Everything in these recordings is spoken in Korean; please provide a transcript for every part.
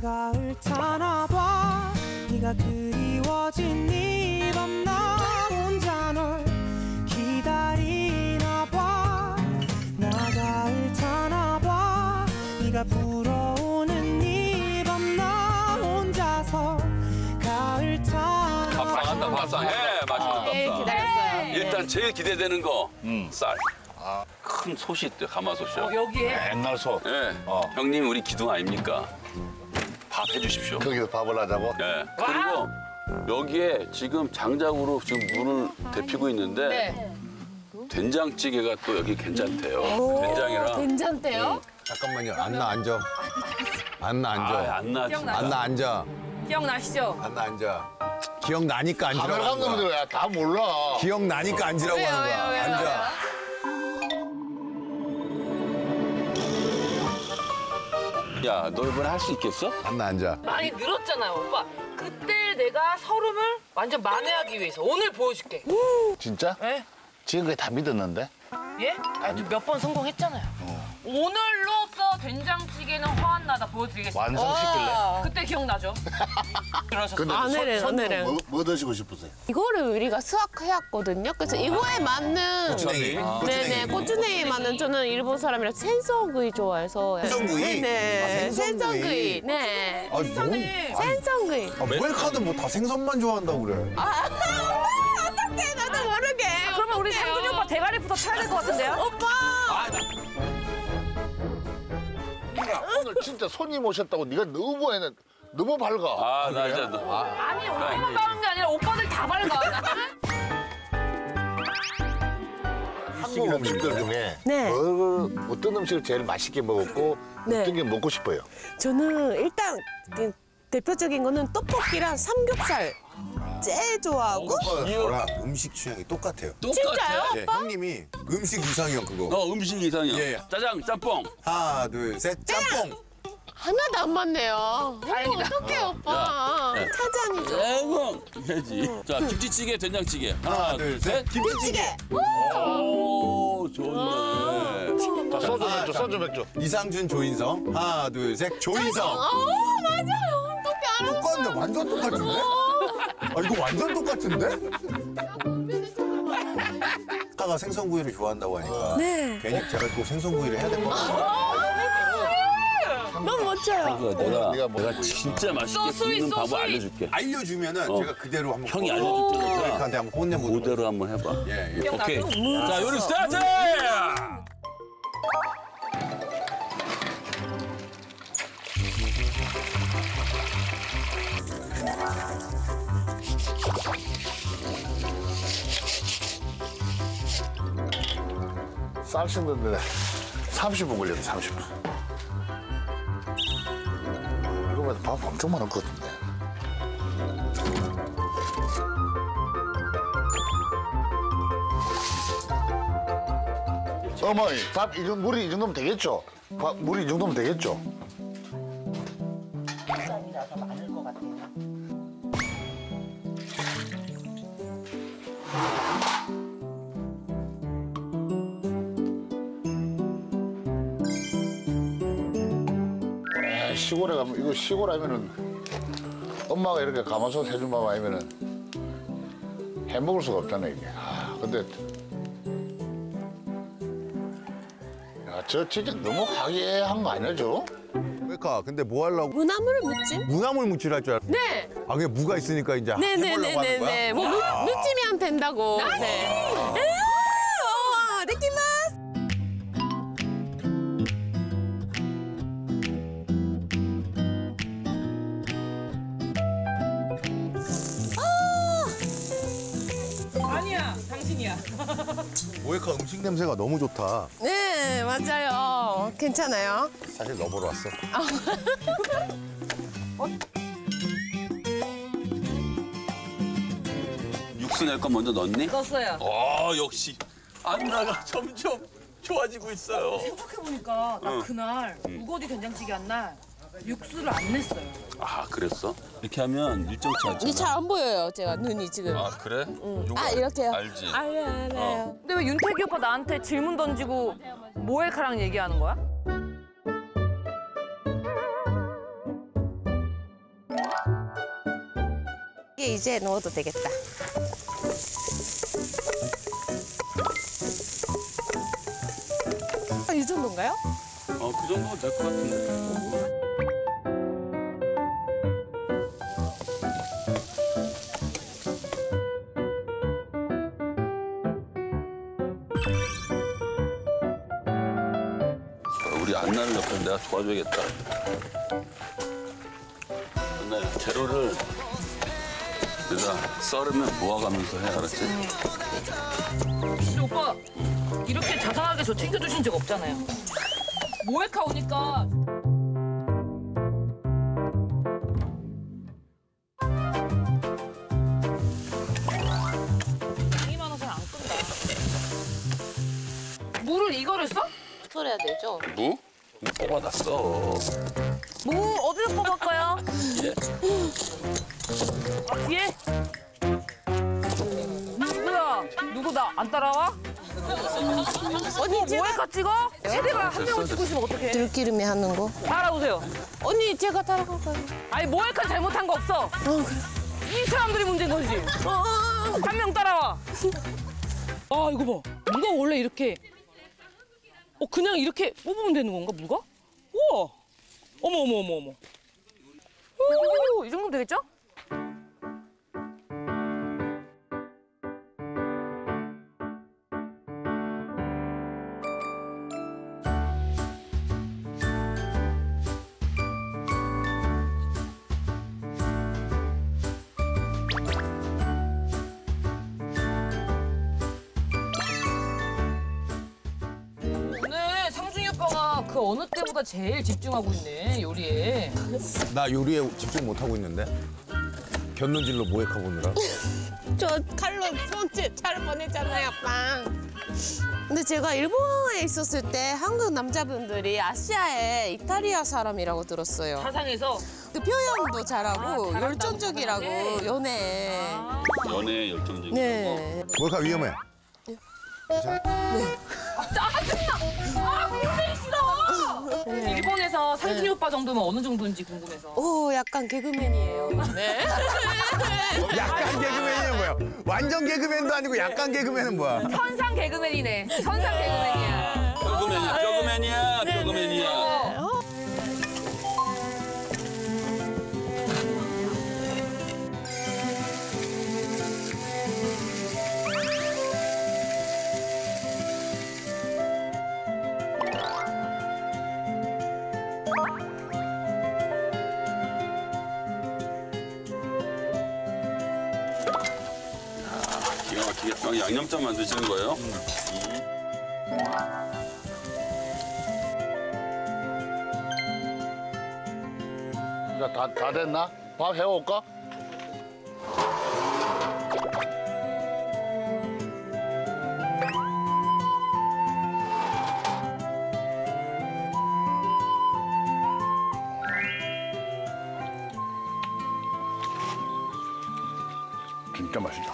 가을 타나봐 네가 그리워진 이 밤 나 혼자 널 기다리나봐 나 가을 타나봐 네가 불어오는 이 밤 나 혼자서 가을 타나봐. 밥상한다 밥상 해 맛있는 밥상. 기다렸어요. 일단 제일 기대되는 거 쌀. 큰 솥이 있대 가마솥이요. 여기에? 옛날 솥. 예. 형님 우리 기둥 아닙니까? 밥 해주십시오. 거기서 밥을 하자고? 예. 그리고 여기에 지금 장작으로 지금 물을 데피고 있는데 된장찌개가 또 여기 괜찮대요. 된장이랑. 된장대요? 잠깐만요. 안나 앉아. 안나 앉아. 안 나지. 안나 앉아. 기억나시죠? 안나 앉아. 기억나니까 앉으라고 카메라 하는 거야. 감독님들 다 몰라. 기억나니까 앉으라고 하는 거야. 앉아. 야, 너 이번에 할 수 있겠어? 안나 앉아. 많이 늘었잖아요, 오빠. 그때 내가 서름을 완전 만회하기 위해서 오늘 보여줄게. 진짜? 예? 지금까지 다 믿었는데? 예? 아주 몇 번 성공했잖아요. 오늘로써 된장찌개는 화한나다 보여드리겠습니다. 완성시킬래? 그때 기억나죠? 근데 오늘은. 뭐 드시고 싶으세요? 이거를 우리가 수확해왔거든요. 그래서 이거에 맞는 고추냉이. 네네 고추냉이 맞는 저는 일본 사람이라 생선구이 좋아해서 생선구이? 네 아, 생선구이. 생선구이 네 아, 생선구이 모에카는 뭐 다 생선만 좋아한다고 그래. 어떡해 나도 모르게 그러면 우리 상준이 오빠 대가리부터 쳐야 될 것 같은데요? 오빠 오늘 진짜 손님 오셨다고 네가 너무 밝아. 아, 나 이제 아니, 오빠만 밝은 게 아니라 오빠들 다 밝아. 한국 음식들 중에 네. 어떤 음식을 제일 맛있게 먹었고 네. 어떤 게 먹고 싶어요? 저는 일단 그 대표적인 거는 떡볶이랑 삼겹살 제일 좋아하고 저랑 음식 취향이 똑같아요. 진짜요? 예, 형님이 음식 이상형 그거. 너 음식 이상이야. 예, 예. 짜장, 짬뽕. 하나, 둘, 셋, 짬뽕. 하나도 안 맞네요. 다행이다. 어떡해 오빠 야. 타잔이죠. 짬뽕 해야지. 자, 김치찌개, 된장찌개. 하나, 둘, 셋. 김치찌개. 오, 좋네. 자, 소주 맥주. 이상준, 조인성. 하나, 둘, 셋, 조인성. 맞아요. 어떻게 알았어? 똑같네, 완전 똑같은데? 아, 이거 완전 똑같은데? 아까가 생선구이를 좋아한다고 하니까 네. 괜히 제가 또 생선구이를 해야 될 것 같아요. 너무 멋져요. 내가 진짜 맛있게 굽는 방법 알려줄게. 알려주면은 제가 그대로 한번 형이 알려줄 테니까 저한테 한번 혼내보도록 그대로 한번 해봐. 예, 예. 오케이. 자, 요리 스타트! 쌀 씻는데 30분 걸렸네, 30분. 이러면 밥 엄청 많을 것 같은데. 어머니, 물이 이 정도면 되겠죠? 물이 이 정도면 되겠죠? 아니라서 많을 것 같아요. 시골에 가면 이거 시골 하면은 엄마가 이렇게 가마솥 해준 밥 아니면은 해 먹을 수가 없잖아 이게. 근데 야, 저 진짜 너무 화기애애한 거 아니야 저? 그러니까 근데 뭐 하려고 무나물을 묻지? 무나물 무칠 할 줄 알아. 네. 아 그게 무가 있으니까 이제 해보려고 하는 거야? 네네네네네. 뭐 묻지면 된다고. 네. 우와, 느끼마스. 아니야, 당신이야. 모에카 음식 냄새가 너무 좋다. 네, 맞아요. 괜찮아요. 사실 너 보러 왔어. 육수 낼 거 먼저 넣니? 넣었어요. 역시 안나가 점점 좋아지고 있어요. 생각해보니까 나 그날 우거지 된장찌개 한 날 육수를 안 냈어요. 아, 그랬어? 이렇게 하면 일정치 이게 않잖아. 잘 안 보여요, 제가 눈이 지금. 아, 그래? 요거 이렇게요? 알지? 알아요. 근데 왜 윤태기 오빠 나한테 질문 던지고 모에카랑 얘기하는 거야? 이게 이제 넣어도 되겠다. 이 정도인가요? 그 정도면 될 것 같은데. 우리 안나를 옆에 내가 도와줘야겠다. 안나야, 재료를 내가 썰으면 모아가면서 해, 알았지? 근데 오빠 이렇게 자상하게 저 챙겨주신 적 없잖아요. 모에카 오니까 양이 많아서 안 끈다. 물을 이거를 써? 썰어야 되죠. 무? 무 뽑아놨어. 무 어디서 뽑을까요? 예. 아 뒤에? 누구야? 누구 나 안 따라와? 언니 제가 모에카 찍어? 세대가 한 명을 찍고 있으면 어떡해? 들기름에 하는 거. 따라오세요. 언니 제가 따라갈까요? 아니 모에카 잘못한 거 없어. 그래. 이 사람들이 문제인 거지. 한 명 따라와. 아 이거 봐. 무가 원래 이렇게 그냥 이렇게 뽑으면 되는 건가 무가? 우와. 어머. 오, 이 정도면 되겠죠? 오늘 상준이 오빠가 그 어느 때보다 제일 집중하고 있네 요리에. 나 요리에 집중 못 하고 있는데. 견눈질로 모에카 보느라. 저 칼로 손질 잘 뻔했잖아요, 빵. 근데 제가 일본에 있었을 때 한국 남자분들이 아시아의 이탈리아 사람이라고 들었어요. 사상에서. 그 표현도 잘하고 잘한다고 열정적이라고 하는데. 연애에. 연애에 열정적인 네. 모에카 위험해. 일본에서 상준이 오빠 정도면 어느 정도인지 궁금해서. 오, 약간 개그맨이에요. 네. 약간 개그맨이야 뭐야? 완전 개그맨도 아니고 약간 개그맨은 뭐야? 천상 개그맨이네. 천상 개그맨이야. 뼈그맨이야. 기가 막히게 양념장 만드시는 거예요? 자, 다 됐나? 밥 해올까? 진짜 맛있다.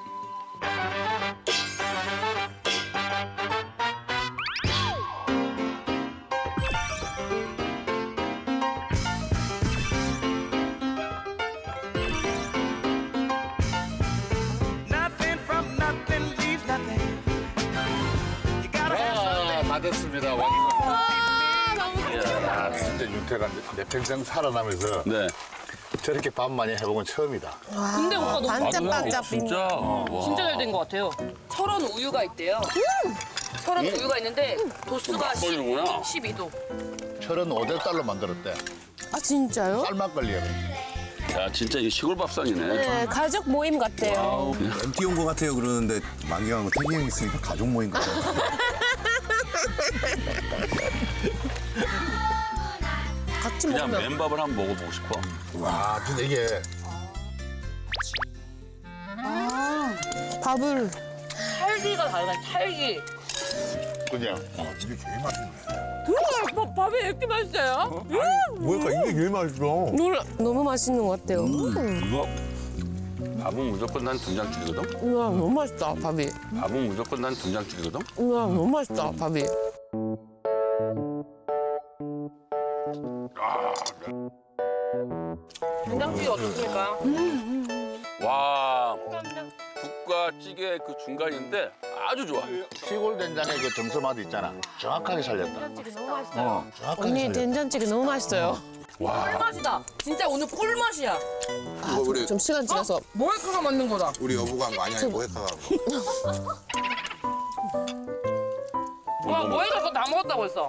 Nothing from nothing leaves nothing. You gotta have something. 다 됐습니다. 완성. 이야, 진짜 윤태가 내 평생 살아나면서 네. 저렇게 밥 많이 해본 건 처음이다. 근데 오빠 너무 반짝반짝 진짜. 와. 진짜 잘 된 것 같아요. 철원 우유가 있대요. 철원 우유가 있는데 도수가 막걸리구나. 12도. 철은 500달러 만들었대. 아, 진짜요? 쌀막걸리야. 야, 진짜 이 시골 밥상이네. 네, 가족 모임 같아요. MT 온 거 같아요 그러는데 만기하고 태기 형 있으니까 가족 모임 같아. 같이 그냥 먹으면. 맨밥을 한번 먹어보고 싶어. 와, 근데 이게 밥을. 탈기가 다르다, 탈기. 그냥 이게 제일 맛있네. 밥이 이렇게 맛있어요? 모에카 이게 제일 맛있어. 너무 맛있는 것 같아요. 이거 밥은 무조건 난 된장찌개거든? 우와, 너무 맛있다, 밥이. 밥은 무조건 난 된장찌개거든? 우와, 너무 맛있다, 밥이. 된장찌개 어떻습니까? 와, 국과 찌개 그 중간인데 아주 좋아. 시골 된장의 그 정서맛 있잖아. 정확하게 살렸다. 정확하게 언니 살렸다. 된장찌개 너무 맛있어요. 와, 꿀맛이다. 진짜 오늘 꿀맛이야. 이거 우리 좀 시간 지나서 모에카가 만든 거다. 우리 여보가 한 거 아니야? 모에카가. 와, 모에카 그거 다 먹었다고 했어.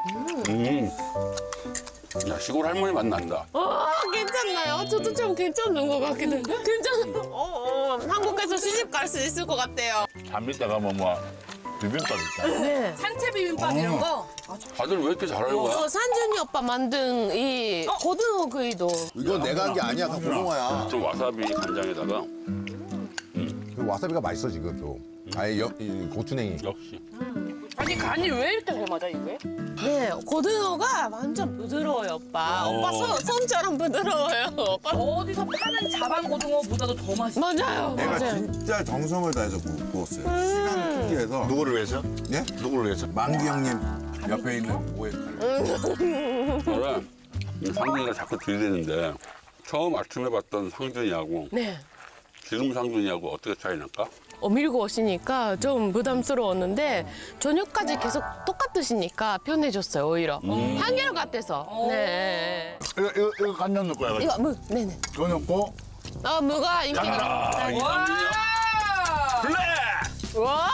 야 시골 할머니 맛 난다. 괜찮나요? 저도 좀 괜찮은 것 같기도 해요. 괜찮아. 한국에서 시집 갈 수 있을 것 같아요. 산 밑에 가면 뭐 비빔밥 있잖아. 네. 산채 비빔밥 이런 거. 다들 왜 이렇게 잘 알고 가? 산준이 오빠 만든 이 고등어 구이도 이건 내가 한 게 아니야. 다 고등어야. 좀 와사비 간장에다가 그 와사비가 맛있어 지금 또. 아예 이 고추냉이. 역시. 아니 간이 왜 이렇게 잘 맞아 이게? 네, 고등어가 완전 부드러워요, 오빠. 오빠 손처럼 부드러워요. 오빠. 어디서 파는 자반 고등어보다도 더 맛있어. 맞아요, 내가 맞아요. 진짜 정성을 다해서 구웠어요. 시간 특기해서. 누구를 위해서? 예? 누구를 위해서? 만기 형님 옆에 있는 모에카를. 저는 상준이가 자꾸 들이대는데 처음 아침에 봤던 상준이하고 네. 지금 상준이하고 어떻게 차이 날까? 밀고 오시니까 좀 부담스러웠는데 저녁까지 계속 똑같으시니까 편해졌어요, 오히려. 한결 같아서. 네. 이거 간장 넣을 거야. 이거 무, 네네. 그거 넣고 무가 인기가. 아, 이 상준이요? 블랙! 와!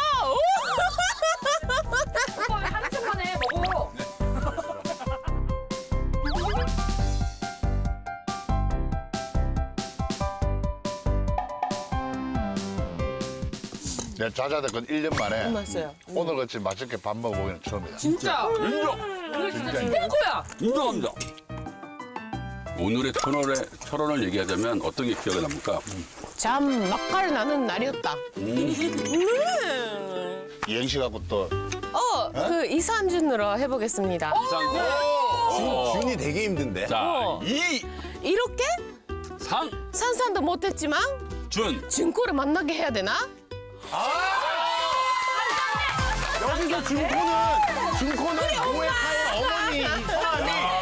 오빠 왜 한숨만 해 먹어. 내가 자자됐건 1년 만에 맛있어요. 오늘같이 맛있게 밥 먹어보기는 처음이다. 진짜. 인정! 오늘 진짜 최고야. 인정합니다. 오늘의 철원을 얘기하자면 어떤 게 기억에 납니까? 참 맛깔 나는 날이었다. 이행시 갖고 또 그 이산준으로 해보겠습니다. 이상. 준이 되게 힘든데. 자, 이렇게 상, 산산도 못했지만 준. 준코를 만나게 해야 되나? 여기서 준코는 모에카의 어머니 성함이